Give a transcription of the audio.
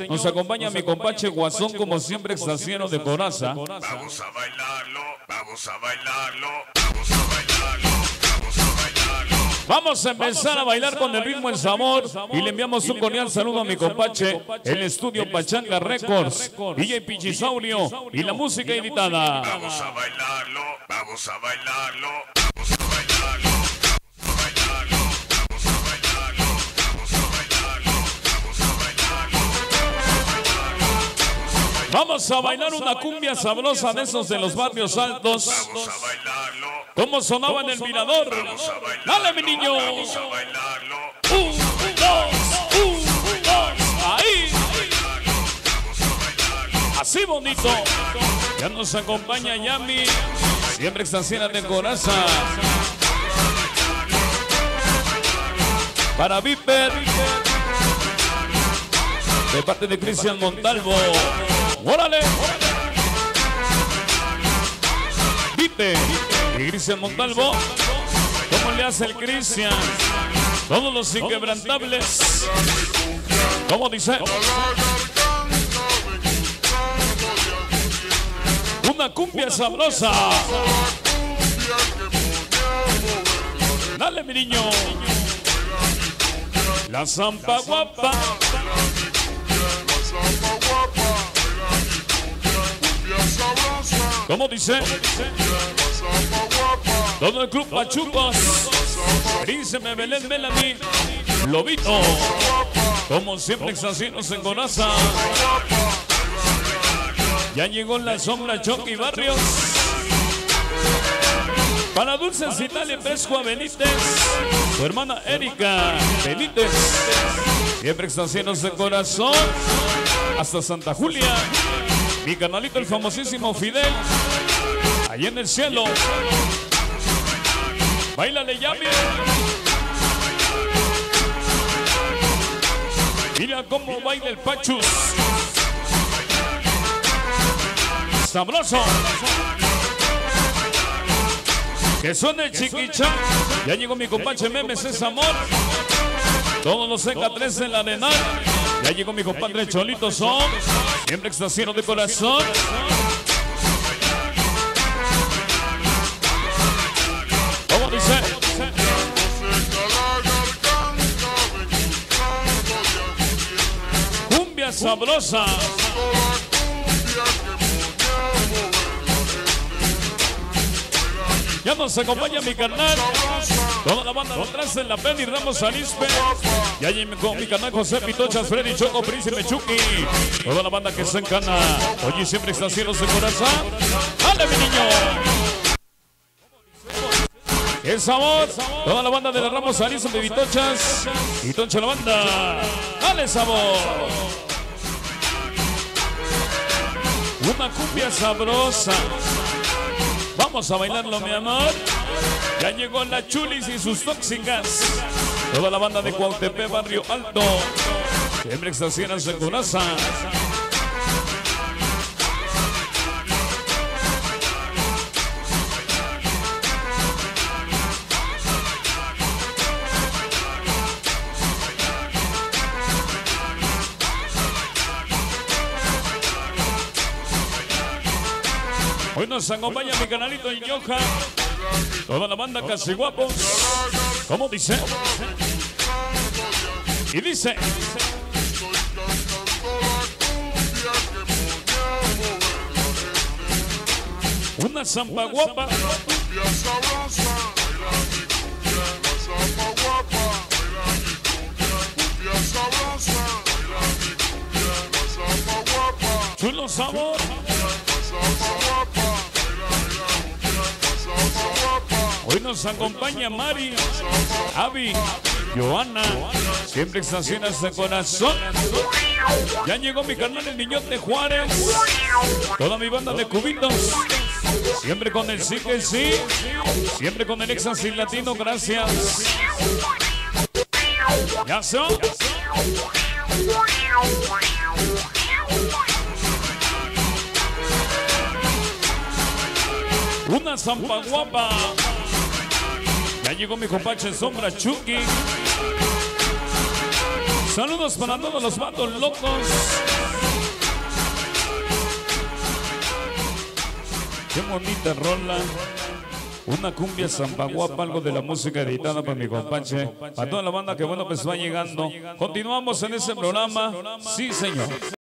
Nos acompaña mi compadre Guasón, como siempre, extasiero de Coraza. Vamos a bailarlo, vamos a bailarlo, vamos a bailarlo, vamos a bailarlo. Vamos a empezar a bailar con el ritmo, el sabor. Y le enviamos un cordial saludo a mi compadre, el estudio Pachanga Records, DJ Pichisaurio y la música editada. Vamos a bailarlo, vamos a bailarlo, vamos a bailarlo. Vamos a bailar una cumbia sabrosa de esos de los barrios altos. Vamos a bailarlo. Como sonaba en el mirador. Dale, mi niño. Vamos a bailarlo. Un, dos. Ahí. Así bonito. Ya nos acompaña Yami. Siempre extasiera de Coraza. Para Viper. De parte de Cristian Montalvo. ¡Órale! Vipe y Cristian Montalvo. ¿Cómo le hace el Cristian? Todos los inquebrantables. ¿Cómo dice? Una cumbia sabrosa. Dale, mi niño. La zampa guapa. ¿Cómo dice? Todo el club Pachucos. Díceme Belén Melanie. Lobito. Como siempre, extasinos en Coraza. Ya llegó la sombra Choque y Barrios. Para Dulces Italia Pescua Benítez. Su hermana Erika Benítez. Siempre extasinos de corazón. Hasta Santa Julia. Mi canalito, el famosísimo Fidel. Allí en el cielo. Báilale, Yami. Mira cómo baila el Pachus. Sabroso. Que suene el Chiquichá. Ya llegó mi compadre Memes, es amor. Todos los CK3 en la Arenal. Ya llegó mi compadre Cholito Son. Siempre extasiero de corazón. ¿Cómo dice? Cumbia sabrosa. Ya nos acompaña mi carnal. Toda la banda detrás en la Penny Ramos Arispe. Ya llegó mi canal José Pitochas, Freddy Choco, Príncipe Chucky. Toda la banda que se encana. Oye, siempre están cielos de corazón. ¡Dale, mi niño! ¡Qué sabor! Toda la banda de la Ramos Arispe de Pitochas. Y Toncha la banda. ¡Dale sabor! Una cumbia sabrosa. Vamos a bailarlo, mi amor. Ya llegó la Chulis y sus tóxicas. Toda la banda de Cuauhtémoc, Barrio Alto. Siempre extasianas de Coraza. Hoy nos acompaña mi canalito Yoja. Toda la banda casi guapos. ¿Cómo dice? Y dice. Una zampa guapa. Chulo sabor. Hoy nos acompaña Mari, Avi, Joana, siempre extasianas de corazón. Ya llegó mi carnal el Niñote Juárez. Toda mi banda de cubitos. Siempre con el sí que sí. Siempre con el éxtasis latino, gracias. Ya son. Una zampa guapa. Ya llegó mi compadre Sombra Chucky. Saludos para todos los vatos locos. Qué bonita rola. Una cumbia zampaguapa, algo de la música editada por mi compadre. A toda la banda que bueno pues va llegando. Continuamos en ese programa. Sí, señor.